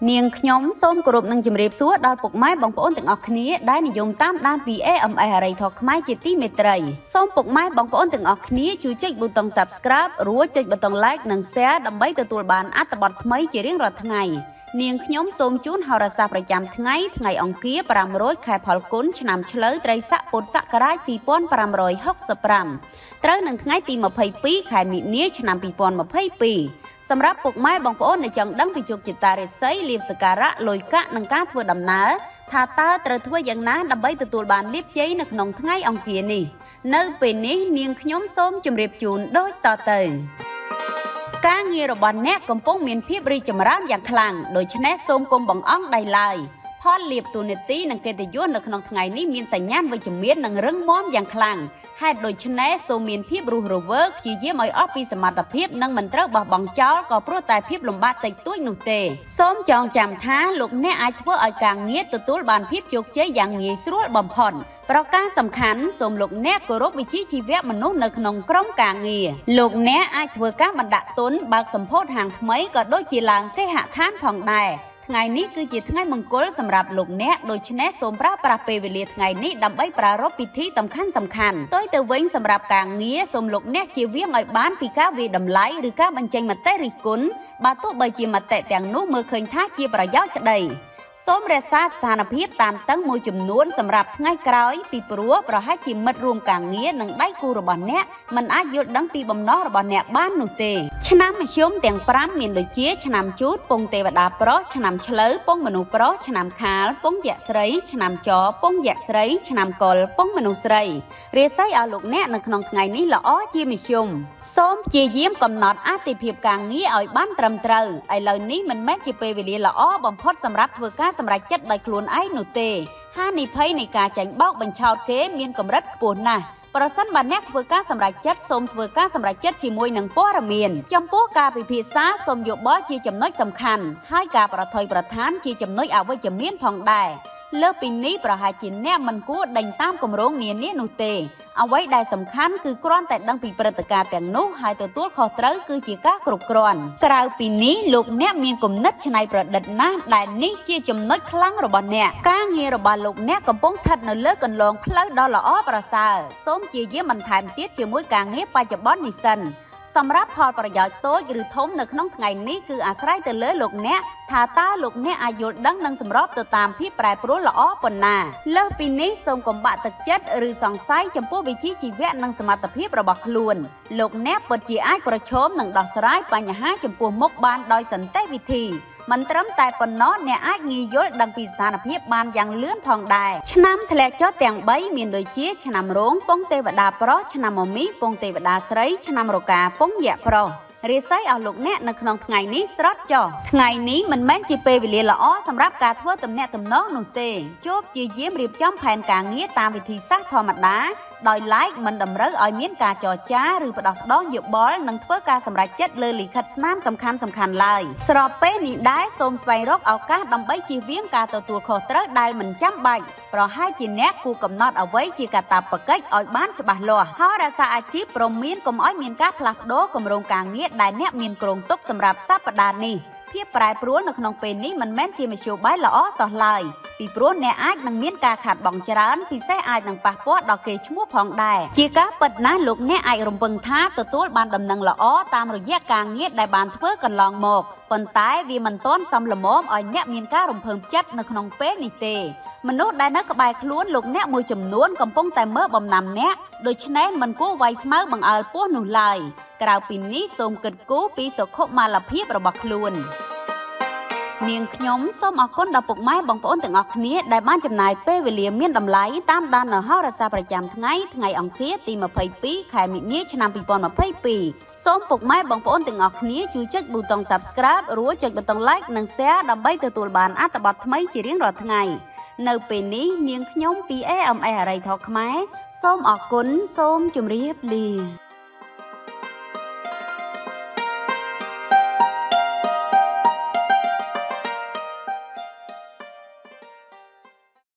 នាងខ្ញុំសូមគោរពនឹងជម្រាបសួរដល់ពុកម៉ែបងប្អូនទាំងអស់គ្នាដែលនិយមតាមដានពី AMS អរិយធម៌ខ្មែរជាទីមេត្រីសូមពុកម៉ែបងប្អូនទាំងអស់គ្នាជួយចុចប៊ូតុង Subscribe រួចចុចប៊ូតុង Like និង Share ដើម្បីទទួលបានអត្ថបទថ្មីជារៀងរាល់ថ្ងៃនាងខ្ញុំសូមជូនហោរាសាស្ត្រប្រចាំថ្ងៃអង្គារ500ខែផលគុណឆ្នាំឆ្លូវត្រីស័កពុទ្ធសករាជ2565ត្រូវនឹងថ្ងៃទី22ខែមិនិនាឆ្នាំ2022សម្រាប់ពុកម៉ែបងប្អូនដែលចង់ដឹងពីជោគជតារាសីលាភសក្ការៈលុយកាក់និងការធ្វើដំណើរថាតើត្រូវធ្វើយ៉ាងណាដើម្បីទទួលបានលាភជ័យនៅក្នុងថ្ងៃអង្គារនេះនៅពេលនេះនាងខ្ញុំសូមជម្រាបជូនដូចតទៅការងាររបស់អ្នកកំពុងមានភាពរីកចម្រើនយ៉ាងខ្លាំងដូច្នេះសូមកុំបង្អង់ដៃឡើយផលលាភទូនាទីនិងកិត្តិយសនៅក្នុងថ្ងៃនេះមានសញ្ញាណវិជ្ជមាននិងរឹងមាំយ៉ាងខ្លាំងហេតុដូច្នេះសូមមានភាពរស់រវើកព្យាយាមឲ្យអស់ពីសមត្ថភាពនិងមិនត្រូវបោះបង់ចោលក៏ព្រោះតែភាពលំបាកតិចតួចនោះទេសូមចងចាំថាលោកអ្នកអាចធ្វើឲ្យការងារទទួលបានភាពជោគជ័យយ៉ាងងាយស្រួលបំផុតប្រការសំខាន់សូមលោកអ្នកគោរពវិជ្ជាជីវៈមនុស្សនៅក្នុងក្រុមការងារលោកអ្នកអាចធ្វើការបណ្ដាក់ទុនបើកសម្ពោធហាងថ្មីក៏ដូចជាឡើងគេហដ្ឋានផងដែរថ្ងៃនេះគឺជាថ្ងៃមង្គលសម្រាប់លោកអ្នកដូច្នេះសូមប្រើប្រាស់ពេលវេលាថ្ងៃនេះដើម្បីប្រារព្ធពិធីសំខាន់ទៅវិញសម្រាប់ការងារសូមលោកអ្នកជៀសវាងឲ្យបានពីការវាយតម្លៃឬការបញ្ចេញមតិរិះគន់បើទោះបីជាមតិទាំងនោះមើលឃើញថាជាប្រយោជន៍ក្តីសូមរក្សាស្ថានភាពតានតឹងមួយចំនួនសម្រាប់ថ្ងៃក្រោយពីព្រោះប្រហែលជាមិត្តរួមការងារនិងដៃគូរបស់អ្នកមិនអាចយល់ដឹងពីបំណងរបស់អ្នកបាននោះទេឆ្នាំមធ្យមទាំង5មានដូចជាឆ្នាំជូតពងទេវតាប្រុសឆ្នាំឆ្លូវពងមនុស្សប្រុសឆ្នាំខាលពងយក្សស្រីឆ្នាំចពងយក្សស្រីឆ្នាំកុលពងមនុស្សស្រីរាសីឲ្យលោកអ្នកនៅក្នុងថ្ងៃនេះល្អជាមធ្យមសូមព្យាយាមកំណត់អាទិភាពការងារឲ្យបានត្រឹមត្រូវឥឡូវនេះមិនមែនជាពេលវេលាល្អបំផុតសម្រាប់ធ្វើការសម្រេចចិត្តដោយខ្លួនឯងនោះទេហានិភ័យនៃការចាញ់បោកបញ្ឆោតគេមានកម្រិតខ្ពស់ណាស់ប្រសិនបើអ្នកធ្វើការសម្រេចចិត្តសូមធ្វើការសម្រេចចិត្តជាមួយនឹងព័ត៌មានចំពោះការពិភាក្សាសូមយោបល់ជាចំណុចសំខាន់ហើយការប្រថុយប្រឋានជាចំណុចអវិជ្ជមានផងដែរលើពីនេះប្រហែលជាអ្នកមិនគួរដេញតាមគម្រោងនានានោះទេអ្វីដែលសំខាន់គឺគ្រាន់តែដឹងពីព្រឹត្តិការណ៍ទាំងនោះហើយទទួលខុសត្រូវគឺជាការគ្រប់គ្រាន់ក្រៅពីនេះលោកអ្នកមានគំនិតច្នៃប្រឌិតណាស់ដែលនេះជាចំណុចខ្លាំងរបស់អ្នកការងាររបស់លោកអ្នកកំពុងស្ថិតនៅលើគន្លងផ្លូវដ៏ល្អប្រសើរសូមព្យាយាមបន្ថែមទៀតជាមួយការងារបច្ចុប្បន្ននេះសិនសម្រាប់ផលប្រយោជន៍តូចឬធំនៅក្នុងថ្ងៃនេះគឺអាស្រ័យទៅលើលោកអ្នកថាតើលោកអ្នកអាចយល់ដឹងនិងសម្របទៅតាមភាពប្រែប្រួលល្អប៉ុណ្ណាលើសពីនេះសូមកុំបាក់ទឹកចិត្តឬសង្ស័យចំពោះវិជ្ជាជីវៈនិងសមត្ថភាពរបស់ខ្លួនលោកអ្នកពិតជាអាចប្រឈមនឹងដោះស្រាយបញ្ហាចំពោះមុខបានដោយសន្តិវិធីមិនត្រឹមតែប៉ុណ្ណោះអ្នកអាចងាយយល់ដឹងពីស្ថានភាពបានយ៉ាងលឿនផងដែរឆ្នាំធ្លាក់ចុះទាំង3មានដូចជាឆ្នាំរោងពងទេវតាប្រុសឆ្នាំមមីពងទេវតាស្រីឆ្នាំរកាពងយក្សប្រុសរាសីអស់លោកអ្នកនៅក្នុងថ្ងៃនេះស្រត់ចុះថ្ងៃនេះមិនមែនជាពេលវេលាល្អសម្រាប់ការធ្វើទំនាក់ទំនងនោះទេជួបជាយាមរៀបចំផែនការងារតាមវិធីសាស្ត្រធម្មតាដោយឡែកមិនតម្រូវឲ្យមានការចរចាឬផ្ដោះប្ដូរយោបល់និងធ្វើការសម្រេចចិត្តលើលិខិតស្នាមសំខាន់ឡើយស្របពេលនេះដែរសូមស្វែងរកឱកាសដើម្បីជៀសវាងការទទួលខុសត្រូវដែលមិនចាំបាច់ប្រហែលជាអ្នកគួរកំណត់អ្វីជាកាតព្វកិច្ចឲ្យបានច្បាស់លាស់ហោរាសាស្ត្រអាជីពព្រមមានកុំឲ្យមានការផ្លាស់ប្ដូរគម្រោងការងារដែលអ្នកមានគ្រោងទុកសម្រាប់សប្តាហ៍នេះភាពប្រែប្រួលនៅក្នុងពេលនេះមិនមែនជាមធ្យោបាយល្អសោះឡើយពីព្រោះអ្នកអាចនឹងមានការខាតបង់ច្រើនពិសេសអាចនឹងប៉ះពាល់ដល់កេរ្តិ៍ឈ្មោះផងដែរជាការពិតណាស់លោកអ្នកអាចរំពឹងថាទទួលបានដំណឹងល្អតាមរយៈការងារដែលបានធ្វើកន្លងមកប៉ុន្តែវាមិនទាន់សមល្មមឲ្យអ្នកមានការរំភើបចិត្តនៅក្នុងពេលនេះទេមនុស្សដែលនៅក្បែរខ្លួនលោកអ្នកមួយចំនួនកំពុងតែមើលបំណាំអ្នកដូច្នេះមិនគួរវាយស្មៅបង្អើលពោះនោះឡើយក្រៅពីនេះសូមគិតគូរពីសុខុមាលភាពរបស់ខ្លួននាងខ្ញុំសូមអរគុណដល់ពុកម៉ែបងប្អូនទាំងអស់គ្នាដែលបានចំណាយពេលវេលាមានតម្លៃតាមដាននៅហោរាសាស្ត្រប្រចាំថ្ងៃអង្គារទី22ខែមិនិនាឆ្នាំ2022សូមពុកម៉ែបងប្អូនទាំងអស់គ្នាជួយចុចប៊ូតុង Subscribe រួចចុចប៊ូតុង Like និង Share ដើម្បីទទួលបានអត្ថបទថ្មីជារៀងរាល់ថ្ងៃនៅពេលនេះនាងខ្ញុំពី AMS អរិយធម៌ខ្មែរសូមអរគុណសូមជម្រាបលា